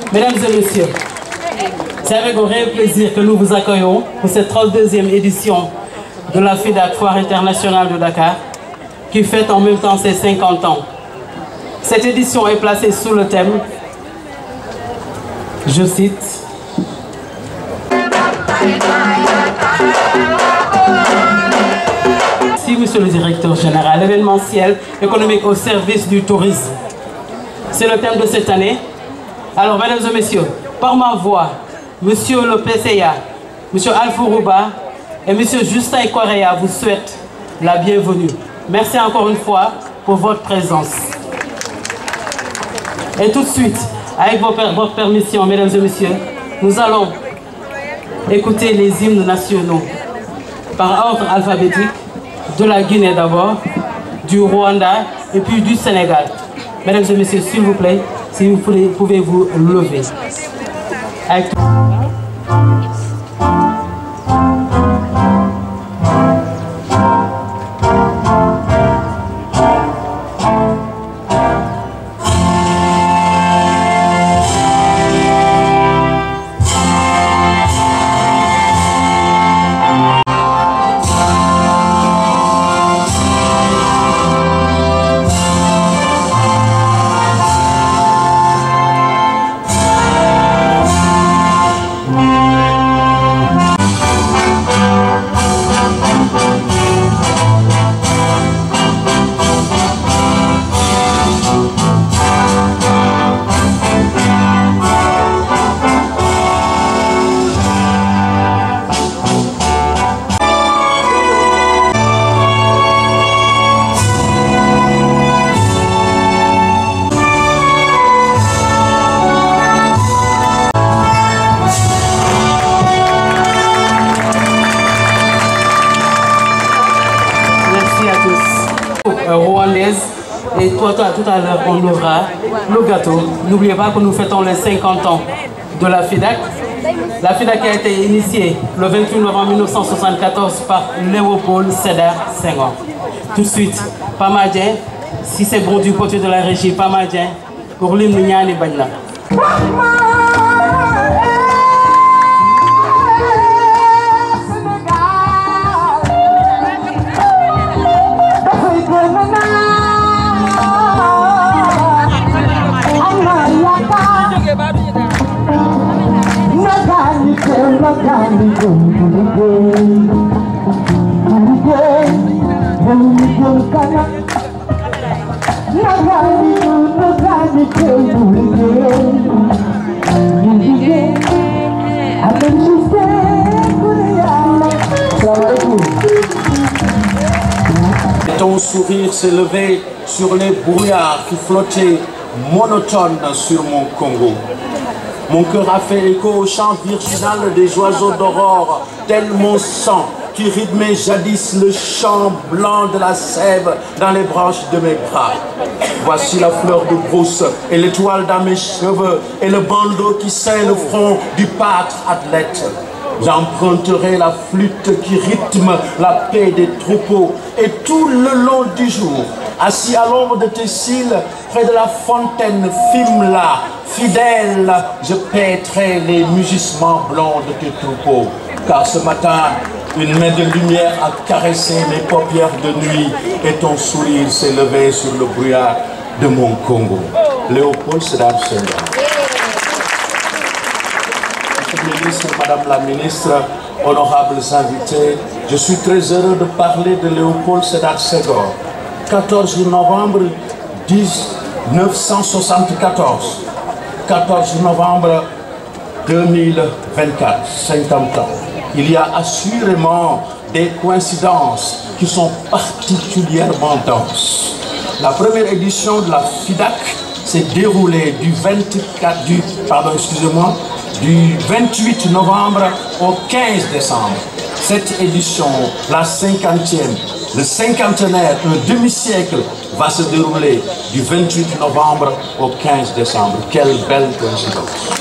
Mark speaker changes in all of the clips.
Speaker 1: Mesdames et messieurs, c'est avec un réel plaisir que nous vous accueillons pour cette 32e édition de la FIDAK, Foire internationale de Dakar, qui fête en même temps ses 50 ans. Cette édition est placée sous le thème, je cite, si monsieur le directeur général, événementiel économique au service du tourisme. C'est le thème de cette année. Alors, mesdames et messieurs, par ma voix, monsieur le PCA, monsieur Alfou Rouba et monsieur Justin Correa vous souhaitent la bienvenue. Merci encore une fois pour votre présence. Et tout de suite, avec votre permission, mesdames et messieurs, nous allons écouter les hymnes nationaux par ordre alphabétique de la Guinée d'abord, du Rwanda et puis du Sénégal. Mesdames et messieurs, s'il vous plaît, si vous pouvez vous lever. Avec... rwandaise. Et tout à l'heure, on aura le gâteau. N'oubliez pas que nous fêtons les 50 ans de la FIDAK. La FIDAK a été initiée le 28 novembre 1974 par Léopold Sédar Senghor. Tout de suite, Pamadien, si c'est bon du côté de la régie, Pamadien, pour l'hymne Nyani Bagna.
Speaker 2: Ton sourire s'est levé sur les brouillards qui flottaient monotones sur mon Congo. Mon cœur a fait écho au chant virginal des oiseaux d'aurore, tel mon sang qui rythmait jadis le chant blanc de la sève dans les branches de mes bras. Voici la fleur de brousse et l'étoile dans mes cheveux et le bandeau qui ceint le front du pâtre athlète. J'emprunterai la flûte qui rythme la paix des troupeaux et tout le long du jour, assis à l'ombre de tes cils, près de la fontaine Fimla, fidèle, je paîtrai les mugissements blancs de tes troupeaux. Car ce matin, une main de lumière a caressé mes paupières de nuit et ton sourire s'est levé sur le brouillard de mon Congo. Léopold Sédar Senghor. Monsieur le ministre, Madame la ministre, honorables invités, je suis très heureux de parler de Léopold Sédar Senghor. 14 novembre 1974, 14 novembre 2024, 50 ans. Il y a assurément des coïncidences qui sont particulièrement denses. La première édition de la FIDAK s'est déroulée du 28 novembre au 15 décembre. Cette édition, la 50e, le cinquantenaire, un demi-siècle, va se dérouler du 28 novembre au 15 décembre. Quelle belle coïncidence!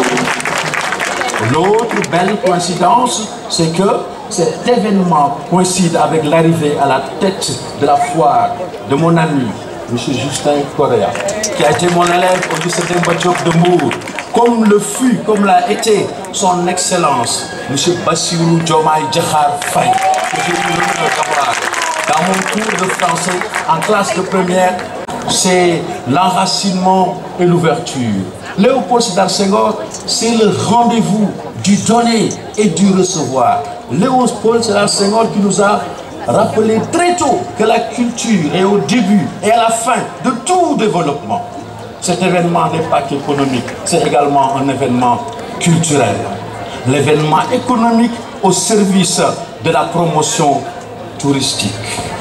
Speaker 2: L'autre belle coïncidence, c'est que cet événement coïncide avec l'arrivée à la tête de la foire de mon ami, M. Justin Correa, qui a été mon élève au lycée Demba Diop de Mbour, comme le fut, comme l'a été son Excellence, M. Bassirou Diomaye Diakhar Faye, que j'ai eu l'honneur d'avoir dans mon cours de français en classe de première. C'est l'enracinement et l'ouverture. Léopold Sédar Senghor, c'est le rendez-vous du donner et du recevoir. Léopold Sédar Senghor qui nous a rappelé très tôt que la culture est au début et à la fin de tout développement. Cet événement n'est pas qu'économique, c'est également un événement culturel. L'événement économique au service de la promotion touristique.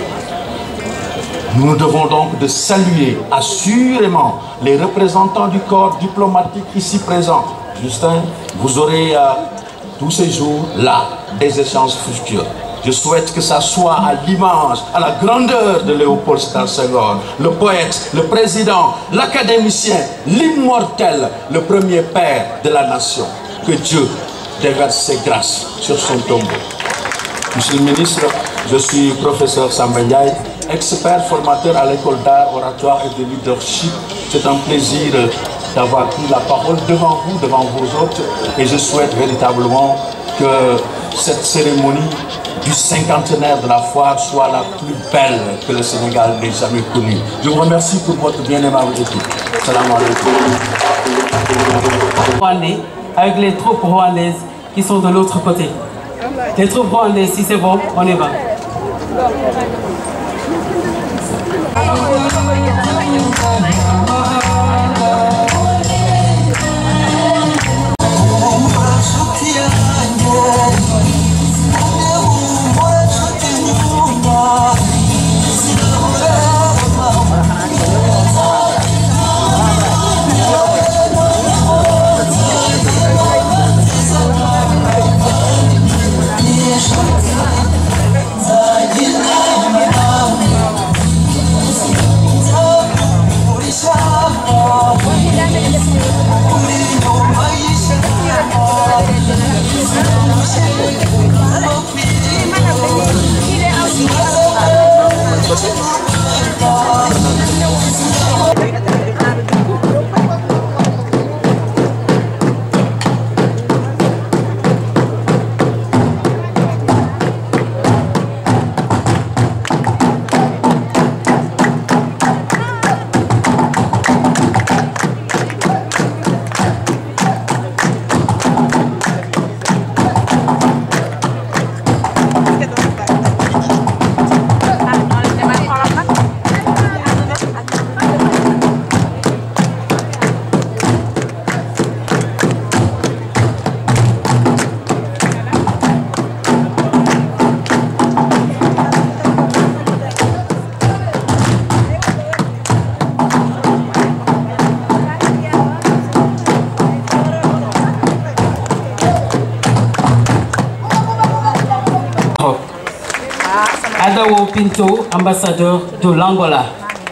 Speaker 2: Nous devons donc de saluer assurément les représentants du corps diplomatique ici présents. Justin, vous aurez tous ces jours-là des échanges fructueux. Je souhaite que ça soit à l'image, à la grandeur de Léopold Sédar Senghor, le poète, le président, l'académicien, l'immortel, le premier père de la nation. Que Dieu déverse ses grâces sur son tombeau. Monsieur le ministre, je suis professeur Samba Ndiaye, expert formateur à l'école d'art, oratoire et de leadership. C'est un plaisir d'avoir pris la parole devant vous, devant vos hôtes, et je souhaite véritablement que cette cérémonie du cinquantenaire de la foire soit la plus belle que le Sénégal n'ait jamais connue. Je vous remercie pour votre bien aimable écoute. Salam alaikum.
Speaker 1: Avec les troupes rwandaises qui sont de l'autre côté. Les troupes rwandaises, si c'est bon, on y va. Adao Pinto, ambassadeur de l'Angola.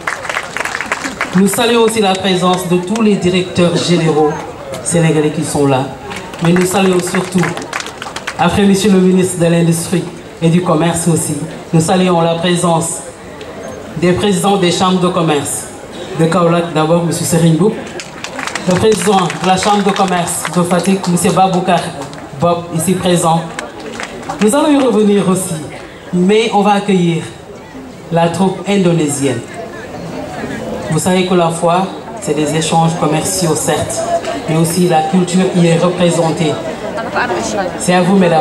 Speaker 1: Nous saluons aussi la présence de tous les directeurs généraux sénégalais qui sont là. Mais nous saluons surtout, après Monsieur le ministre de l'Industrie et du Commerce aussi, nous saluons la présence des présidents des chambres de commerce de Kaolack, d'abord M. Serigne, le président de la chambre de commerce de Fatick, M. Baboukar Bob, ici présent. Nous allons y revenir aussi, mais on va accueillir la troupe indonésienne. Vous savez que la foire, c'est des échanges commerciaux, certes, mais aussi la culture y est représentée. C'est à vous, mesdames.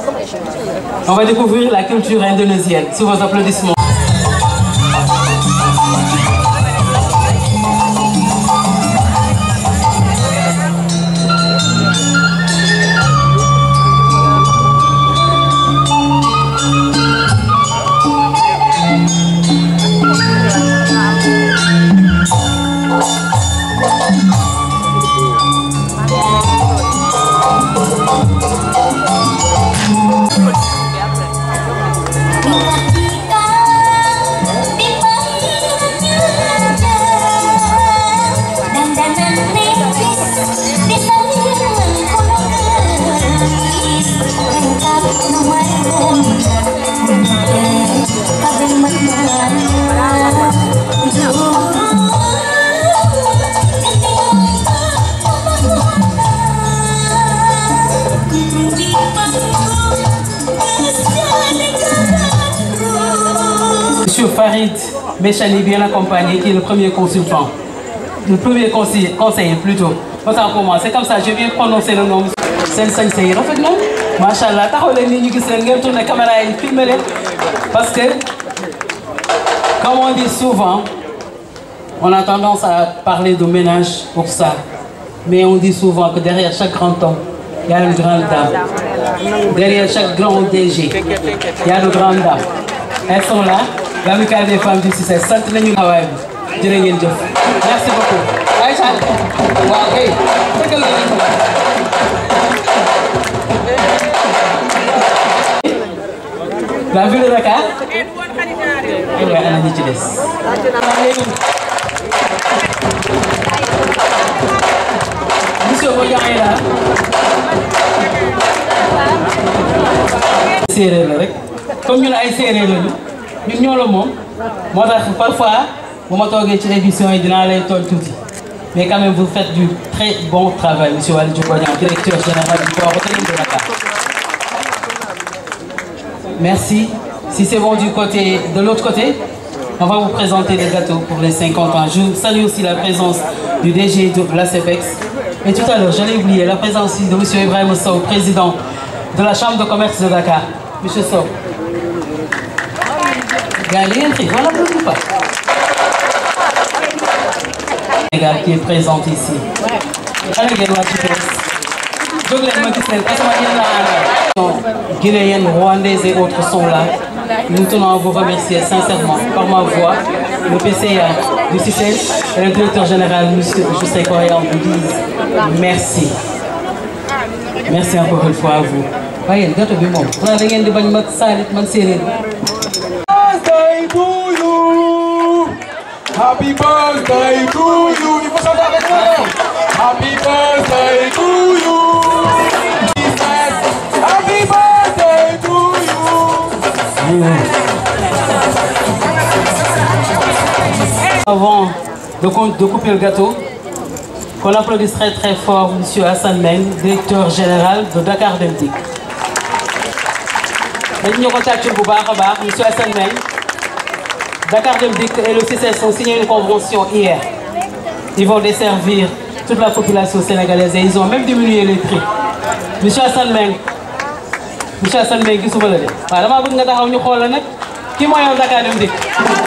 Speaker 1: On va découvrir la culture indonésienne. Sous vos applaudissements.
Speaker 3: Oh,
Speaker 1: Monsieur Farid Méchani, bien accompagné, qui est le premier consultant. Le premier conseiller plutôt. Autant pour moi, c'est comme ça, je viens prononcer le nom. C'est le sensei. En fait, non? Machallah, tourner la caméra et filmer. Parce que, comme on dit souvent, on a tendance à parler de ménage pour ça. Mais on dit souvent que derrière chaque grand homme, il y a une grande dame. Derrière chaque grand DG, il y a de grandes dames. Elles sont là, l'amicale des femmes du CICES. Merci beaucoup. Aïcha, ok. La ville de Dakar. Monsieur Boyan est là. Comme nous avons serré, nous avons le monde. Parfois, vous m'entendez sur l'édition et tout. Mais quand même, vous faites du très bon travail, monsieur Walid Boyan, directeur général du port de Dakar. Merci. Si c'est bon de l'autre côté, on va vous présenter les gâteaux pour les 50 ans. Je salue aussi la présence du DG de la CEPEX. Et tout à l'heure, j'allais oublier la présence aussi de M. Ibrahim Sow, président de la Chambre de commerce de Dakar. M. Sow. Galien, voilà le pas. Qui est présente ici. Guinéennes, Rwandaises et autres sont là. Nous tenons à vous remercier sincèrement par ma voix, le PCA du CICES et le directeur général, M. José Correa, vous disent merci. Merci encore une fois à vous. Voyez, le gâteau du monde. Vous avez gagné de bonnes mots, ça, Birthday to you. Happy birthday to you. Il faut chanter avec moi. Happy birthday to you. Happy birthday to you. Avant de couper le gâteau, qu'on applaudisse très très fort M. Hassan Meng, directeur général de Dakar Dem Dikk. Nous avons contacté M. Hassan Meng. Dakar Dem Dikk et le CICES ont signé une convention hier. Ils vont desservir toute la population sénégalaise et ils ont même diminué les prix. M. Hassan Meng, qui est là? Voilà, je vais vous dire qui est Dakar Dem Dikk.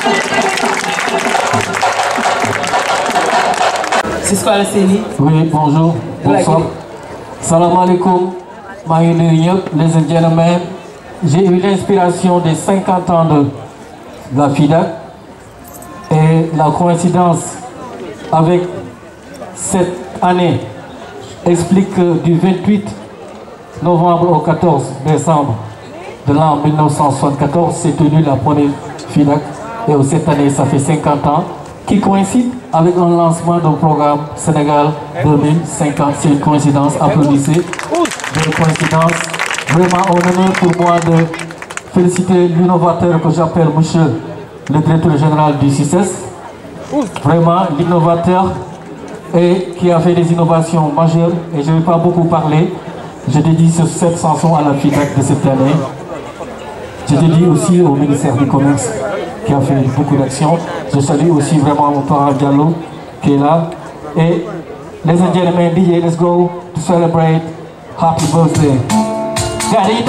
Speaker 3: Oui, bonjour, bonsoir. Salam alaikum, les Indiens. J'ai eu l'inspiration des 50 ans de la FIDAK et la coïncidence avec cette année explique que du 28 novembre au 14 décembre de l'an 1974 s'est tenue la première FIDAK et cette année ça fait 50 ans qui coïncide avec un lancement d'un programme Sénégal 2050. C'est une coïncidence, applaudissez. Une coïncidence. Vraiment honneur pour moi de féliciter l'innovateur que j'appelle monsieur le directeur général du CICES. Vraiment l'innovateur et qui a fait des innovations majeures et je ne vais pas beaucoup parler. Je dédie cette chanson à la FIDAK de cette année. Je dédie aussi au ministère du Commerce qui a fait beaucoup d'actions. Je salue aussi vraiment mon parent Diallo qui est là. Et les Indiens, DJ, let's go to celebrate happy birthday. Regardez,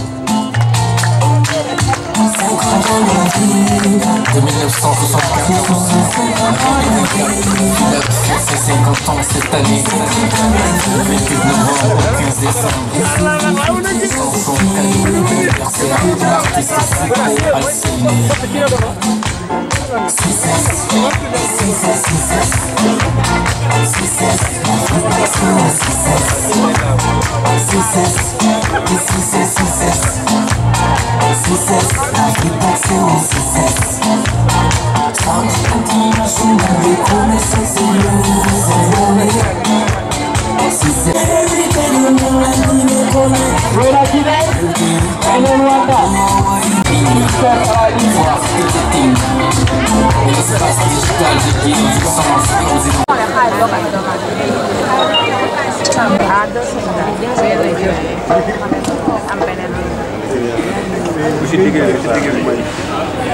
Speaker 4: de 1974, c'est 50 ans cette année. Le 28 novembre au 15 décembre, son cadeau d'anniversaire de l'artiste Siko Alcine.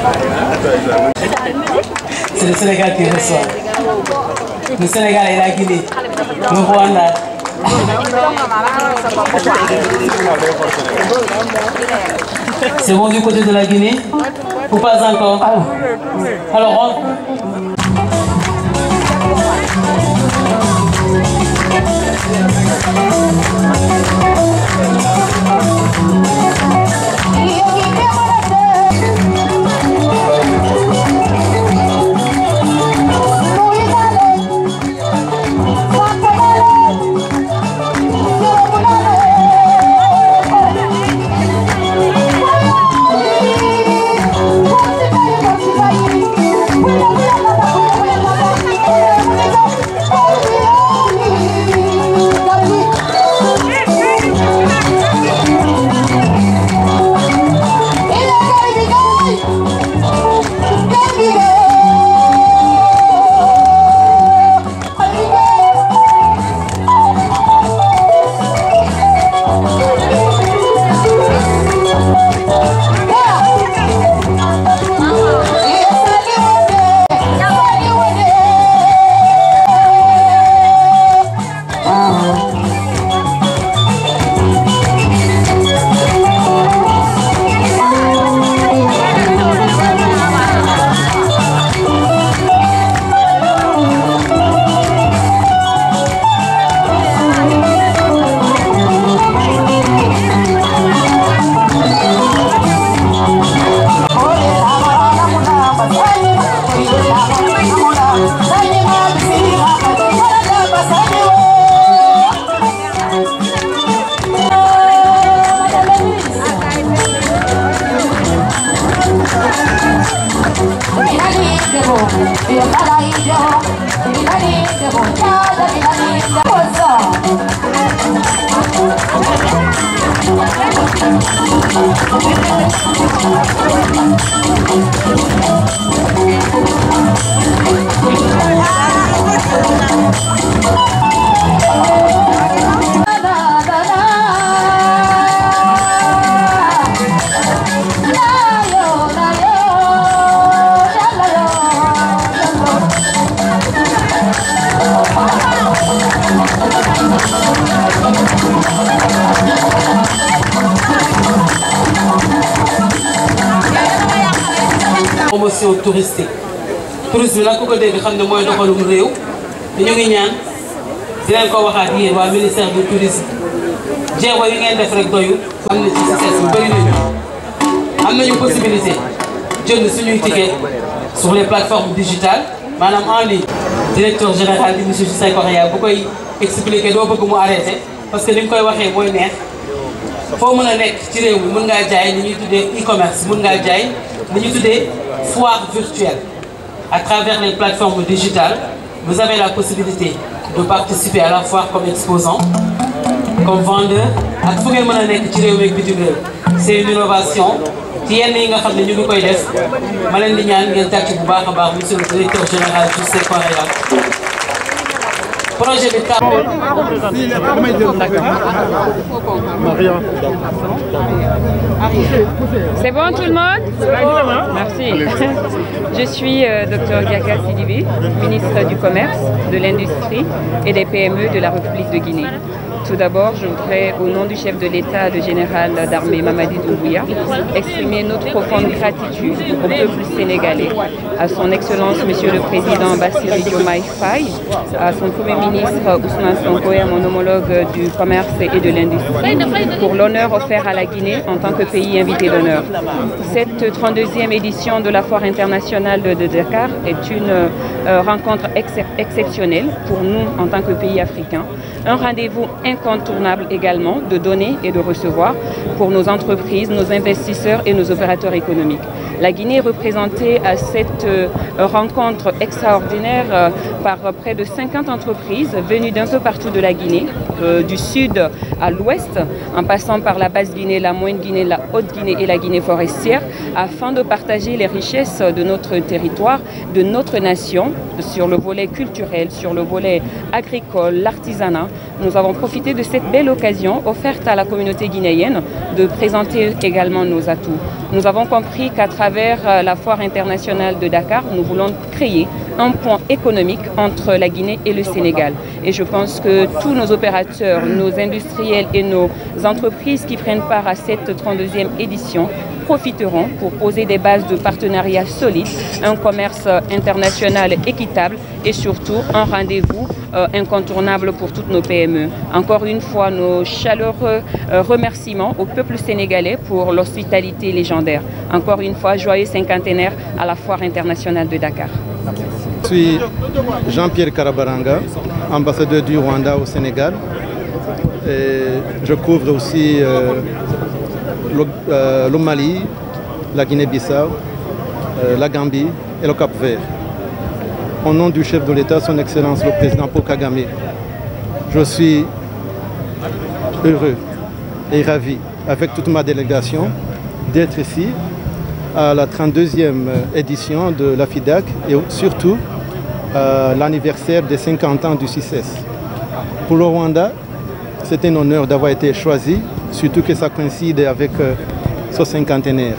Speaker 1: C'est le Sénégal qui reçoit. Le Sénégal et la Guinée. Le Rwanda. C'est bon du côté de la Guinée? Ou pas encore? Alors, promotion touristique. Tourisme nag ku ko dégg xam ne mooy doxalum réew te ñu ngi ñaan di leen ko waxaat yéen waa ministère du tourisme jéego yi ngeen def rek doyul am na ci succès yu bëri nañu am nañu possibilité jënd suñuy ticket sur les plateformes digitales maanaam en ligne. Directeur général bi monsieur Senghor bu koy expliquer doo bëgg mu arrêté parce que ni nga koy waxee mooy neex foo mën a nekk ci réew mi mën ngaa jaay li ñuy tuddee e-commerce mën ngaa jaay li ñuy tuddee foire virtuelle. À travers les plateformes digitales, vous avez la possibilité de participer à la foire comme exposant, comme vendeur, ak fu ngeen mën a nekk ci réew mi ak bitim réew. C'est une innovation ci yenn yi nga xam ne ñu ngi koy def ma leen di ñaan ngeen tàcc bu baax a baax monsieur le directeur général du Secrétariat. Projet de
Speaker 5: C'est bon tout le monde? Merci. Je suis Dr Diaka Sidibé, ministre du Commerce, de l'Industrie et des PME de la République de Guinée. Tout d'abord, je voudrais, au nom du chef de l'État, le général d'armée Mamadi Doumbouya, exprimer notre profonde gratitude au peuple sénégalais, à son Excellence Monsieur le Président Bassirou Diomaye Faye, à son Premier ministre Ousmane Sonko et à mon homologue du Commerce et de l'Industrie, pour l'honneur offert à la Guinée en tant que pays invité d'honneur. Cette 32e édition de la Foire internationale de Dakar est une rencontre exceptionnelle pour nous en tant que pays africain. Un rendez-vous incontournable également de donner et de recevoir pour nos entreprises, nos investisseurs et nos opérateurs économiques. La Guinée est représentée à cette rencontre extraordinaire par près de 50 entreprises venues d'un peu partout de la Guinée, du sud à l'ouest, en passant par la basse Guinée, la moyenne Guinée, la haute Guinée et la Guinée forestière, afin de partager les richesses de notre territoire, de notre nation, sur le volet culturel, sur le volet agricole, l'artisanat. Nous avons profité de cette belle occasion offerte à la communauté guinéenne de présenter également nos atouts. Nous avons compris qu'à travers travers la foire internationale de Dakar, nous voulons créer un point économique entre la Guinée et le Sénégal. Et je pense que tous nos opérateurs, nos industriels et nos entreprises qui prennent part à cette 32e édition profiteront pour poser des bases de partenariat solides, un commerce international équitable et surtout un rendez-vous incontournable pour toutes nos PME. Encore une fois, nos chaleureux remerciements au peuple sénégalais pour l'hospitalité légendaire. Encore une fois, joyeux cinquantenaire à la foire internationale de Dakar.
Speaker 6: Je suis Jean-Pierre Karabaranga, ambassadeur du Rwanda au Sénégal. Et je couvre aussi le Mali, la Guinée-Bissau, la Gambie et le Cap-Vert. Au nom du chef de l'État, son Excellence le Président Paul Kagame, je suis heureux et ravi, avec toute ma délégation, d'être ici à la 32e édition de la FIDAK et surtout l'anniversaire des 50 ans du CICES. Pour le Rwanda, c'est un honneur d'avoir été choisi, surtout que ça coïncide avec ce cinquantenaire.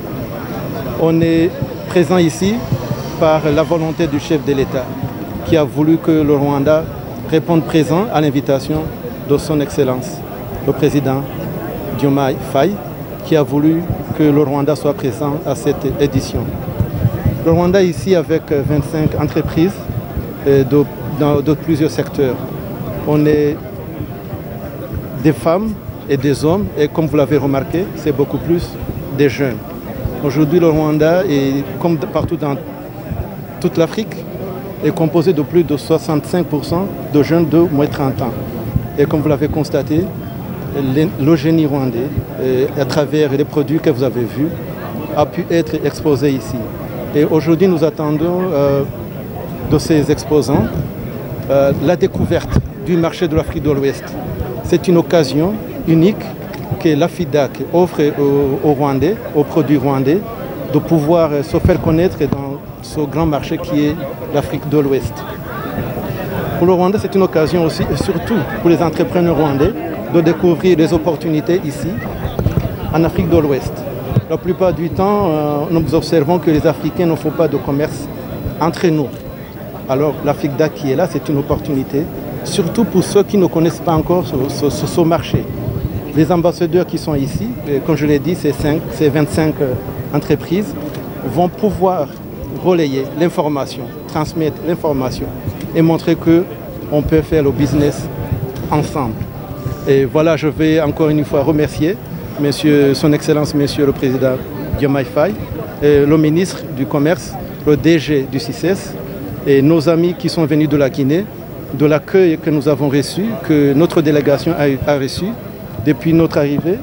Speaker 6: On est présent ici par la volonté du chef de l'État qui a voulu que le Rwanda réponde présent à l'invitation de son Excellence, le président Diomaye Faye, qui a voulu que le Rwanda soit présent à cette édition. Le Rwanda est ici avec 25 entreprises de plusieurs secteurs. On est des femmes et des hommes, et comme vous l'avez remarqué, c'est beaucoup plus des jeunes. Aujourd'hui, le Rwanda, est, comme partout dans toute l'Afrique, est composé de plus de 65% de jeunes de moins de 30 ans. Et comme vous l'avez constaté, le génie rwandais, à travers les produits que vous avez vus, a pu être exposé ici. Et aujourd'hui, nous attendons de ces exposants la découverte du marché de l'Afrique de l'Ouest. C'est une occasion unique que la FIDAK offre aux Rwandais, aux produits rwandais, de pouvoir se faire connaître dans ce grand marché qui est l'Afrique de l'Ouest. Pour le Rwanda, c'est une occasion aussi, et surtout pour les entrepreneurs rwandais, de découvrir les opportunités ici, en Afrique de l'Ouest. La plupart du temps, nous observons que les Africains ne font pas de commerce entre nous. Alors la FIDAK qui est là, c'est une opportunité, surtout pour ceux qui ne connaissent pas encore ce marché. Les ambassadeurs qui sont ici, comme je l'ai dit, ces 25 entreprises, vont pouvoir relayer l'information, transmettre l'information et montrer qu'on peut faire le business ensemble. Et voilà, je vais encore une fois remercier Son Excellence, Monsieur le Président Diomaye Faye, le ministre du Commerce, le DG du CICES et nos amis qui sont venus de la Guinée, de l'accueil que nous avons reçu, que notre délégation a reçu depuis notre arrivée,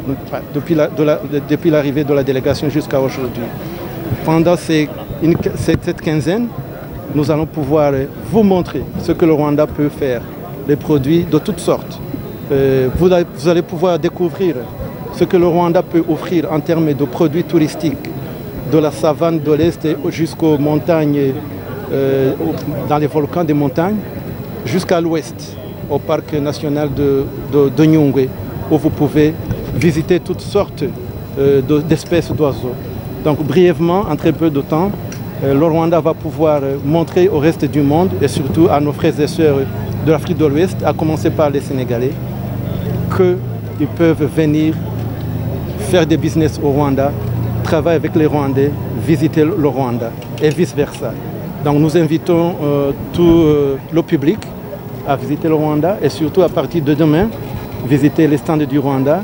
Speaker 6: depuis l'arrivée de la délégation jusqu'à aujourd'hui. Pendant cette quinzaine, nous allons pouvoir vous montrer ce que le Rwanda peut faire, les produits de toutes sortes. Vous allez pouvoir découvrir ce que le Rwanda peut offrir en termes de produits touristiques, de la savane de l'Est jusqu'aux montagnes, dans les volcans des montagnes, jusqu'à l'ouest, au parc national de Nyungwe, où vous pouvez visiter toutes sortes d'espèces d'oiseaux. Donc brièvement, en très peu de temps, le Rwanda va pouvoir montrer au reste du monde et surtout à nos frères et sœurs de l'Afrique de l'Ouest, à commencer par les Sénégalais, qu'ils peuvent venir faire des business au Rwanda, travailler avec les Rwandais, visiter le Rwanda et vice-versa. Donc nous invitons tout le public à visiter le Rwanda et surtout à partir de demain, visiter les stands du Rwanda,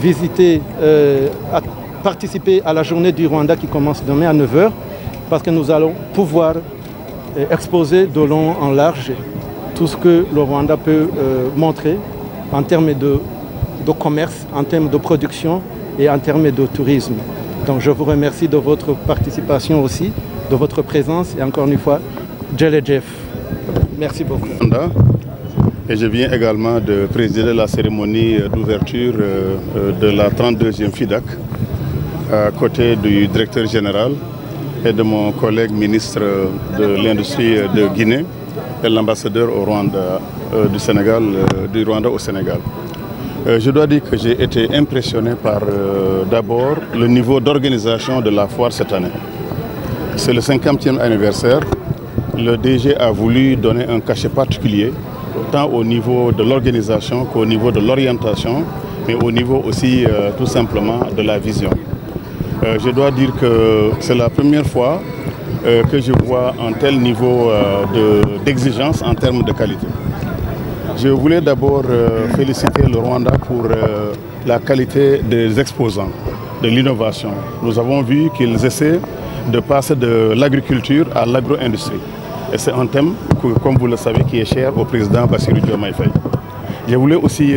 Speaker 6: participer à la journée du Rwanda qui commence demain à 9 h, parce que nous allons pouvoir exposer de long en large tout ce que le Rwanda peut montrer en termes de commerce, en termes de production et en termes de tourisme. Donc je vous remercie de votre participation aussi, de votre présence et encore une fois, Jelle Jeff. Merci beaucoup.
Speaker 7: Et je viens également de présider la cérémonie d'ouverture de la 32e FIDAK à côté du directeur général et de mon collègue ministre de l'Industrie de Guinée et l'ambassadeur au Rwanda, du Rwanda au Sénégal. Je dois dire que j'ai été impressionné par d'abord le niveau d'organisation de la foire cette année. C'est le 50e anniversaire. Le DG a voulu donner un cachet particulier, tant au niveau de l'organisation qu'au niveau de l'orientation, mais au niveau aussi tout simplement de la vision. Je dois dire que c'est la première fois que je vois un tel niveau d'exigence en termes de qualité. Je voulais d'abord féliciter le Rwanda pour la qualité des exposants, de l'innovation. Nous avons vu qu'ils essaient de passer de l'agriculture à l'agro-industrie. Et c'est un thème, comme vous le savez, qui est cher au président Bassirou Diomaye Faye. Je voulais aussi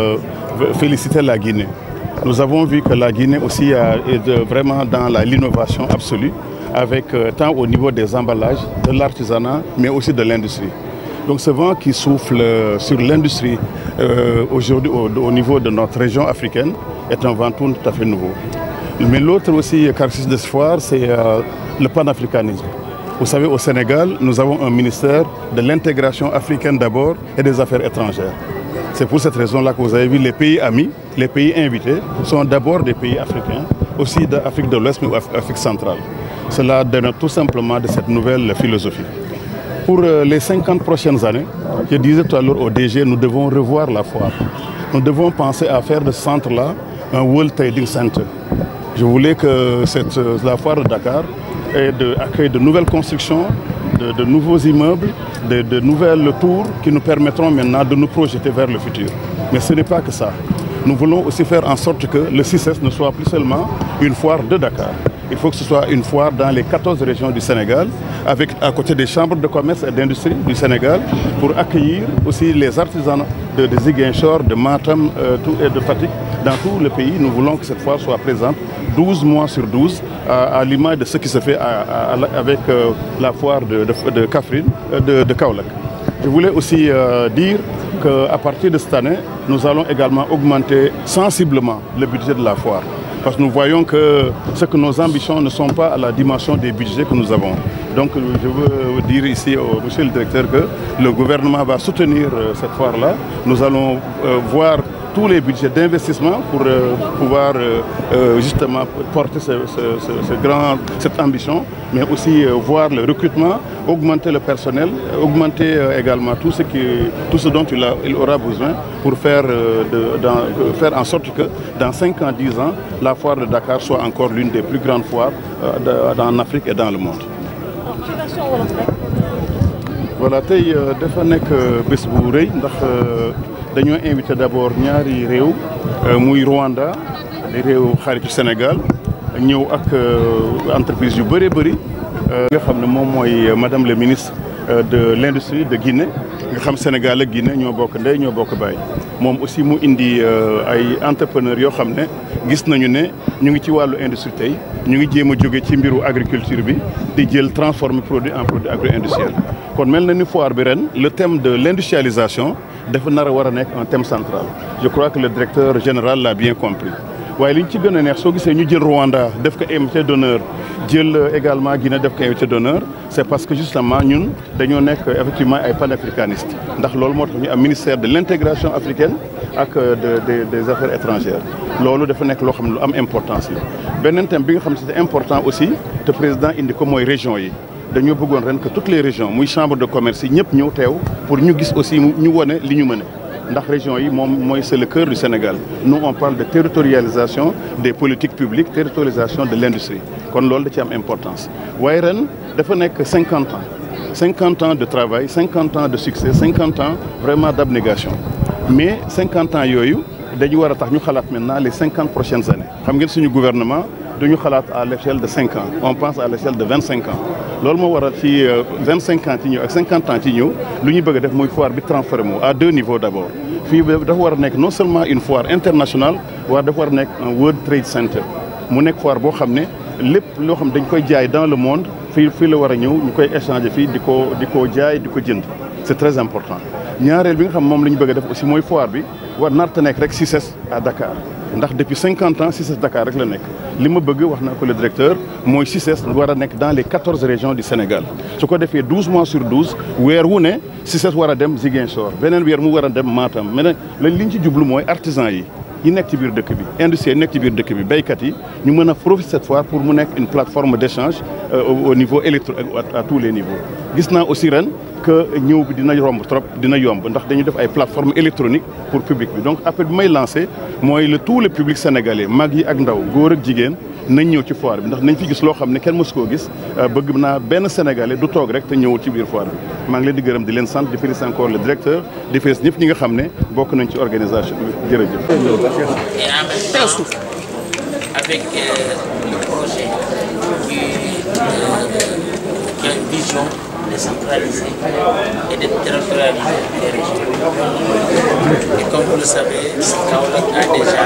Speaker 7: féliciter la Guinée. Nous avons vu que la Guinée aussi est vraiment dans l'innovation absolue, avec tant au niveau des emballages, de l'artisanat, mais aussi de l'industrie. Donc ce vent qui souffle sur l'industrie aujourd'hui au niveau de notre région africaine est un vent tout à fait nouveau. Mais l'autre aussi caractéristique de ce foire, c'est le panafricanisme. Vous savez, au Sénégal, nous avons un ministère de l'intégration africaine d'abord et des affaires étrangères. C'est pour cette raison-là que vous avez vu les pays amis, les pays invités, sont d'abord des pays africains, aussi d'Afrique de l'Ouest, mais d'Afrique centrale. Cela dénote tout simplement de cette nouvelle philosophie. Pour les 50 prochaines années, je disais tout à l'heure au DG, nous devons revoir la foire. Nous devons penser à faire de ce centre-là un World Trading Center. Je voulais que la foire de Dakar accueille de nouvelles constructions, de nouveaux immeubles, de nouvelles tours qui nous permettront maintenant de nous projeter vers le futur. Mais ce n'est pas que ça. Nous voulons aussi faire en sorte que le CICES ne soit plus seulement une foire de Dakar. Il faut que ce soit une foire dans les 14 régions du Sénégal, avec à côté des chambres de commerce et d'industrie du Sénégal, pour accueillir aussi les artisans de Ziguinchor, de Matam et de Fatick. Dans tout le pays, nous voulons que cette foire soit présente 12 mois sur 12, à l'image de ce qui se fait avec la foire de Kaffrine, de Kaolack. Je voulais aussi dire qu'à partir de cette année, nous allons également augmenter sensiblement le budget de la foire. Parce que nous voyons que nos ambitions ne sont pas à la dimension des budgets que nous avons. Donc je veux dire ici au monsieur le directeur que le gouvernement va soutenir cette foire-là. Nous allons voir tous les budgets d'investissement pour pouvoir justement porter cette ambition, mais aussi voir le recrutement, augmenter le personnel, augmenter également tout ce dont il aura besoin pour faire en sorte que dans 5 ans, 10 ans, la foire de Dakar soit encore l'une des plus grandes foires en Afrique et dans le monde. Voilà, tey dafa nekk bés bu rëy ndax dañoo invité d'abord ñaari réew muy Rwanda di réew xaritu Sénégal ñëw ak entreprise yu bëree bëri nga xam ne moom mooy madame le ministre de l'industrie de Guinée nga xam Sénégal ak Guinée ñoo bokk ndey ñoo bokk baay moom aussi mu indi ay entrepreneurs yoo xam ne gis nañu ne ñu ngi ci wàllu industrie tey ñu ngi jéem a jóge ci mbiru agriculture bi di jël transformer produit en produit agro-industriel kon mel na ni foire bi ren le thème de l'industrialisation dafa nar a war a nekk un thème central. Je crois que le directeur général l'a bien compris. waaye li ñu ci gën a neex soo gisee ñu jël Rwanda def ko invité d'honneur jël également Guinée def ko invité d'honneur c'est parce que justement ñun dañoo nekk effectivement ay panafricanistes ndax loolu moo tax ñu am ministère de l'intégration africaine ak des affaires étrangères loolu dafa nekk loo xam ne lu am importance la. beneen thème bi nga xam ne c'est important aussi te président indi ko mooy région yi dañoo bëggoon ren que toutes les régions muy chambre de commerce yi ñëpp ñëw teew pour ñu gis aussi ñu wone li ñu mën ndax région yi c'est le cœur du Sénégal. Nous on parle de territorialisation des politiques publiques, territorialisation de l'industrie. kon loolu da ci am importance. waaye ren dafa nekk 50 ans de travail, 50 ans de succès, 50 ans vraiment d'abnégation. Mais 50 ans yooyu dañu war a tax ñu xalaat maintenant les 50 prochaines années. xam ngeen suñu gouvernement duñu xalaat à l'échelle de 5 ans. On pense à l'échelle de 25 ans. loolu moo waral ci 25 ans ci ñëw ak 50 ans ci ñëw lu ñu bëgg a def muy foire bi transformé à 2 niveaux d'abord. fii dafa war a nekk non seulement une foire internationale waaye dafa war a nekk un World Trade Center mu nekk foire boo xam ne lépp loo xam dañ koy jaay dans le monde fii la war a ñëw ñu koy échanger fii di ko jaay di ko jënd c'est très important ñaareel bi nga xam moom la ñu bëgg a def aussi mooy foire bi war narta nekk rek CICES à Dakar ndax depuis 50 ans CICES Dakar rek la nekk li ma bëgg wax naa ko le directeur mooy CICES war a nekk dans les 14 régions du Sénégal su ko defee 12 mois sur 12 weer wu ne CICES war a dem Ziguinchor beneen weer mu war a dem Matam mais li ñu ci jublu mooy artisan yi nekk ci biir dëkk bi industrie yi nekk ci biir dëkk bi béykat yi ñu mën a profiter cette fois pour mu nekk une plateforme d'échange au niveau électro à tous les niveaux gis naa aussi ren que ñëw bi dina romb trop dina yomb ndax dañu def ay plateformes électroniques pour public bi donc appel bi may lancé mooy tout le public sénégalais mag yi ak ndaw góor ak jigéen nañ ñëw ci foire bi ndax nañ fi gis loo xam ne kenn mësu koo gis bëgg naa benn sénégalais du toog rek te ñëwul ci biir foire bi maa ngi leen di gërëm di leen sant di féliciter encore le directeur di féliciter ñëpp ñi nga xam ne bokk nañ ci organisation bi jërëjëf.
Speaker 8: Et en même temps, avec le projet qui a une vision décentralisée et de territorialiser les régions. Et comme vous le savez, Kaolack a déjà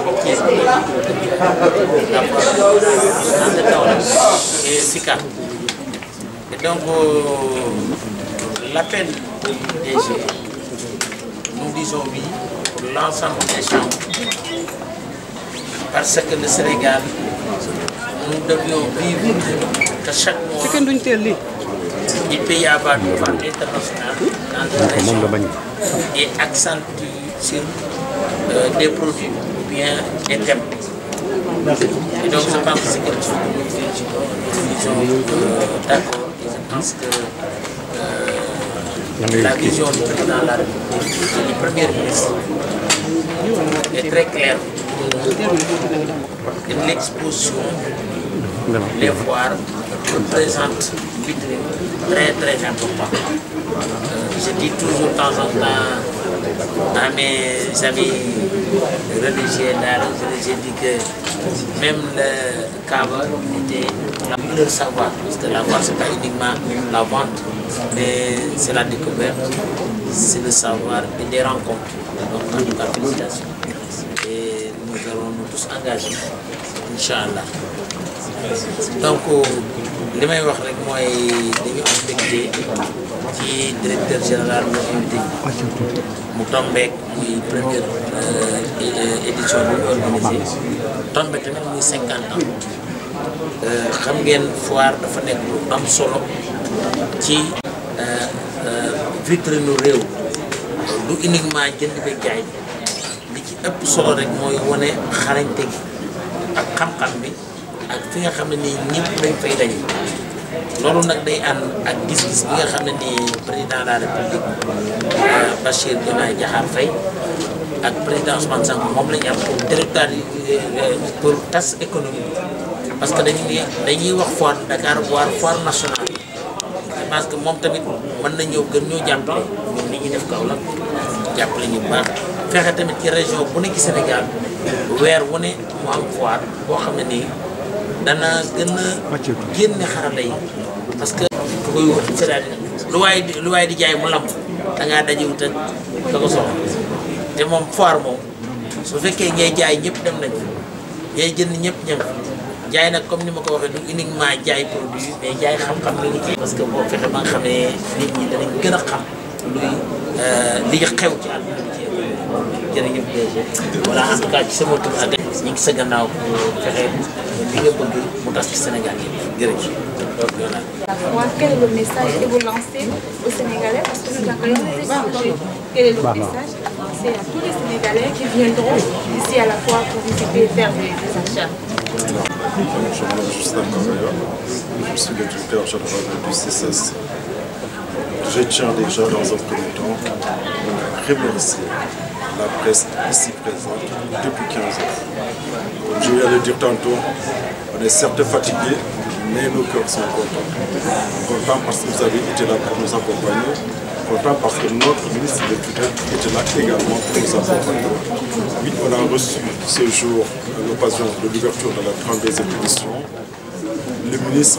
Speaker 8: et SICA. Et donc, l'appel DG, nous disons oui pour l'ensemble des chambres. Parce que le Sénégal, nous devions vivre que chaque mois, il peut y avoir une vente internationale dans une région et accentue sur des produits ou bien des thèmes. Et donc je pense que c'est quelque chose que nous sommes d'accord et je pense que la vision du président de la République et du Premier ministre est très claire. Et l'exposition, les foires représentent une vitrine très importante. Je dis toujours de temps en temps à mes amis religieux là, je dis que même le Kaaba était leur savoir, parce que la vente c'est pas uniquement la vente, mais c'est la découverte, c'est le savoir et des rencontres. Donc en tout cas félicitations. Et nous allons nous tous engager, Inch'Allah. Donc li may wax rek mooy dañu am mbégte ci directeur général mu invité mu tombeek muy première édition bi mu organisé tombeek tamit muy 50 ans xam ngeen foire dafa nekk lu am solo ci vitrine réew du uniquement jënd ba jaay li ci ëpp solo rek mooy wane xarañte gi ak xam-xam bi ak fi nga xam ne nii ñëpp dañ fay daje loolu nag day ànd ak gis-gis bi nga xam ne nii président de la république Bachir Diomaye Diakhar Faye ak président Ousmane Sonko moom la ñu am pour territoire pour tas économique parce que dañuy wax foire Dakar foire nationale parce que moom tamit mën na ñëw gën ñoo jàppale ñun ni ñuy def Kaolack jàppale ñu baax fexe tamit ci région bu ne ci Sénégal weer wu ne mu am foire boo xam ne nii dana gën a génne xarala yi parce que koy wut c'est-à-dire lu waay di jaay mu lamb da ngaa dajewut ak da ko soxla te moom foire moom su fekkee ngay jaay ñëpp dem nañ ngay jënd ñëpp ñëm jaay nag comme ni ma ko waxee du uniquement jaay produit mais jaay xam-xam la ñu ci parce que boo fexe ba nga xam ne nit ñi danañ gën a xam luy li xew ci àdduna bi ci jërëjëf DG voilà en tout cas ci sama tur ak ñu ngi sa gannaaw fexe li nga bëgg mu tas ci Sénégal yi jërëjëf.
Speaker 9: Quel est le message que vous lancez aux Sénégalais parce que nous avons les étrangers. Quel est le message à lancer à tous les Sénégalais qui viendront ici à la foire pour visiter et faire des achats?
Speaker 10: Je m'appelle Justin Kamaya, je suis le directeur général du CICES. Je tiens déjà dans un premier temps à remercier la presse ici présente depuis 15 ans. Comme je viens de le dire tantôt, on est certes fatigué, mais nos cœurs sont contents. Contents parce que vous avez été là pour nous accompagner, contents parce que notre ministre de tutelle était là également pour nous accompagner. Oui, on a reçu ce jour l'occasion de l'ouverture de la 32e édition. Le ministre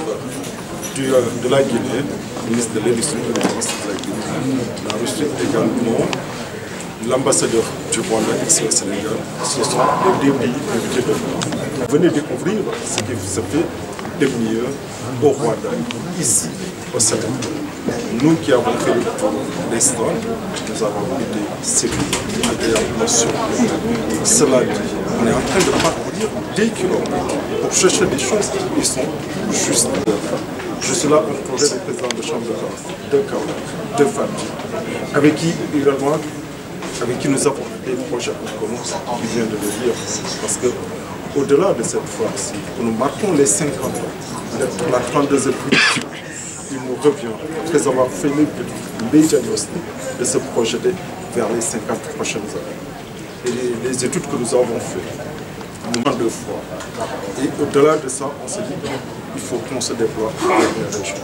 Speaker 10: de la Guinée, le ministre de l'Industrie et de la Guinée, on a reçu également l'ambassadeur du Rwanda ici au Sénégal. Ce sont les deux pays invités de l'Europe. Venez découvrir ce qui se fait et mieux au Rwanda, ici au Sénégal. Nous qui avons fait le tour des stands, nous avons été séduits, agréablement surpris. Cela dit, on est en train de parcourir des kilomètres pour chercher des choses qui sont juste. Je suis là entouré des présidents de chambre de commerce, de Kaolack, de Fatick, avec qui également, avec qui nous avons des projets en commun qui viennent de le dire. Parce que au-delà de cette fois-ci, nous marquons les 50 ans, la 32e édition. Il nous revient, après avoir fait les diagnostics, de se projeter vers les 50 prochaines années. Et les études que nous avons faites, deux fois. Et au-delà de ça, on s'est dit qu'il faut qu'on se déploie dans les régions.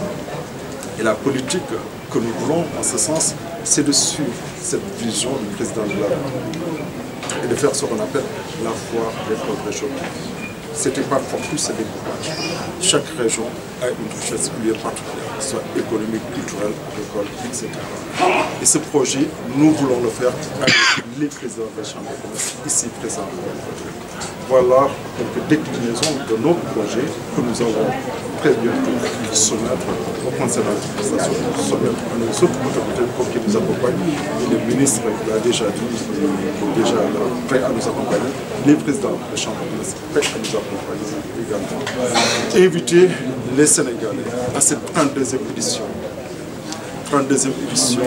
Speaker 10: Et la politique que nous voulons en ce sens, c'est de suivre cette vision du président de la République et de faire ce qu'on appelle la foire des progrès géographiques. C'était pas fortuit, c'est découpage. Chaque région a une richesse particulière, soit économique, culturelle, agricole, etc. Et ce projet, nous voulons le faire avec les présidents de la Chambre de commerce, ici présents. Voilà quelques déclinaisons de notre projet que nous avons très bientôt soumettre au Conseil d'administration, soumettre à nos autres autorités pour qu'ils nous accompagnent. Et le ministre l'a déjà dit, il est déjà prêt à nous accompagner. Les présidents de la Chambre de commerce prêts à nous accompagner également. Inviter les Sénégalais à cette 32e édition. 32e édition,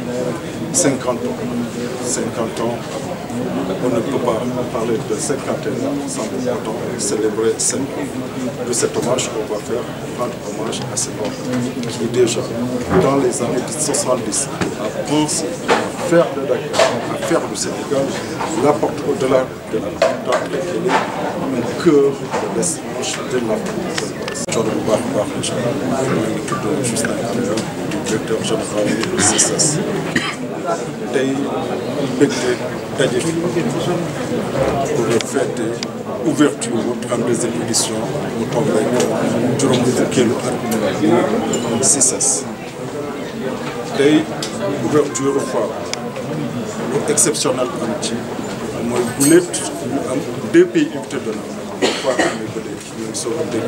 Speaker 10: 50 ans. 50 ans. On ne peut pas parler de 51 ans sans pour autant célébrer 5 ans. De cet hommage qu'on va faire, rendre hommage à cet homme qui déjà, dans les années 70, a pensé à faire de Dakar, à faire du Sénégal, la porte au-delà de la capitale, qui est un cœur de l'essence de l'Afrique. Je suis Justin Camara, directeur général du CSS. tey mbégte daje fi pour fêter ouverture 32e édition mu toog rek juróom fukkeelu at CICES tey ouverture fois lu exceptionnel am ci mooy bu lépp ñu am 2 pays invités d'honneur foire amee ba léegi ñu ngi soog a dégg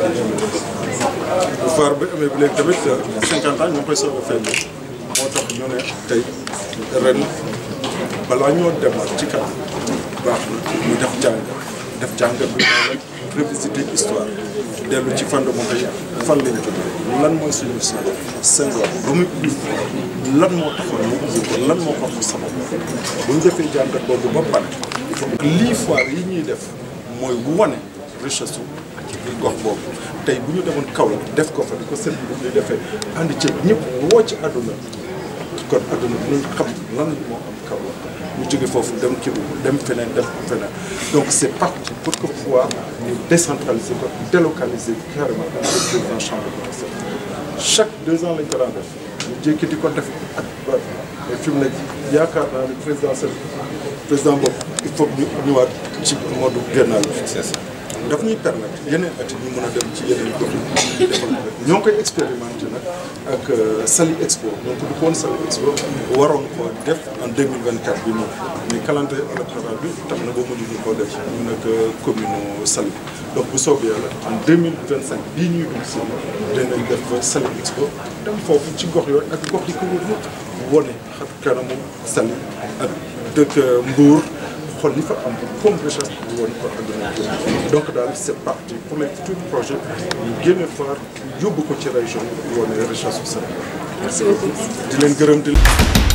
Speaker 10: bu foire bi amee ba léegi tamit 50 ans ñu ngi koy soog a feeñ moo tax ñu ne tey ren balaa ñoo demaat ci kanam baax na ñu def jàngat bi mooy revisiter histoire dellu ci fondement yi fan lañu jógee lan mooy suñu Senghor ba muy ubbi lan moo taxoon mu ubbi ko lan moo ko sabab bu ñu defee jàngat boobu ba pare il faut que lii foire yi ñuy def mooy wane richesse su gox boobu tey bu ñu demoon Kaolack def ko fa di ko seen bi defee ànd ci ñëpp woo ci àdduna kon àdduna bi ñu xam lan moo am Kaolack ñu jóge foofu dem Kédougou dem feneen dem feneen donc c'est parti pour que foire ñu décentraliser ko délocaliser carrément dans le président chambre de commerce chaque 2 ans lañ ko daan def ñu jékki di ko def ak mais fi mu ne yaakaar naa ne président boobu il faut ñu ñëwaat ci mode gennal daf ñuy permettre yeneen at ñu mën a dem ci yeneen gox yi ñoo ngi koy expérimenté nag ak Saly Expo donc du koon Saly Expo waroon ko def en 2024 bi nii mais calendrier électoral bi tax na ba mujj ñu ko def ñu nekk commune Saly donc bu soobee yàlla en 2025 bii ñuy dugg si dinañ def Saly Expo dem foofu ci gox yooyu ak gox yi ko wër yëpp wone xam kanamu Saly ak dëkk Mbour xool li fa am comme richesse bi woon ko àdduna donc daal c'est parti pour les futurs projets ñu génne foire yóbbu ko ci région yi woone richesse bu Sénégal. Merci beaucoup di leen gërëm di